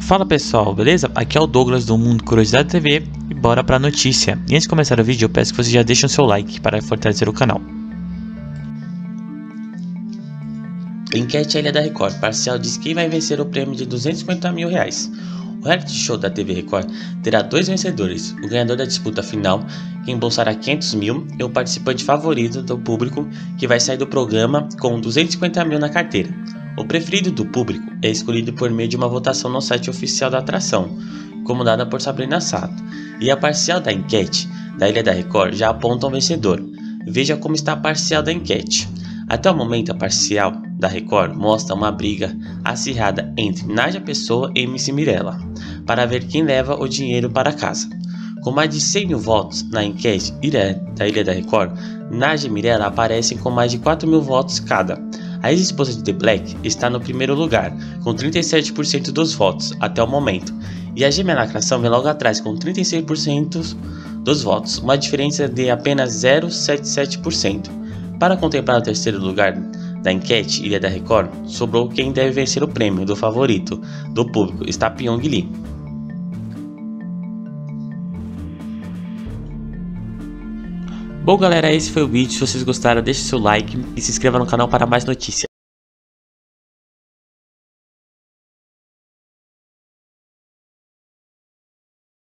Fala pessoal, beleza? Aqui é o Douglas do Mundo Curiosidade TV e bora pra notícia. E antes de começar o vídeo, eu peço que vocês já deixem o seu like para fortalecer o canal. Enquete Ilha da Record, parcial diz quem vai vencer o prêmio de R$250 mil. O reality show da TV Record terá dois vencedores, o ganhador da disputa final, que embolsará R$500 mil, e o participante favorito do público, que vai sair do programa com R$250 mil na carteira. O preferido do público é escolhido por meio de uma votação no site oficial da atração, comandada por Sabrina Sato, e a parcial da enquete da Ilha da Record já aponta um vencedor. Veja como está a parcial da enquete. Até o momento, a parcial da Record mostra uma briga acirrada entre Nádia Pessoa e MC Mirella, para ver quem leva o dinheiro para casa. Com mais de 100 mil votos na enquete da Ilha da Record, Nádia e Mirella aparecem com mais de 4 mil votos cada. A ex-esposa de The Black está no primeiro lugar, com 37% dos votos até o momento, e a gêmea Lacração vem logo atrás com 36% dos votos, uma diferença de apenas 0,77%. Para contemplar o terceiro lugar da enquete Ilha da Record, sobrou quem deve vencer o prêmio do favorito do público, está Pyong Lee. Bom galera, esse foi o vídeo. Se vocês gostaram, deixe seu like e se inscreva no canal para mais notícias.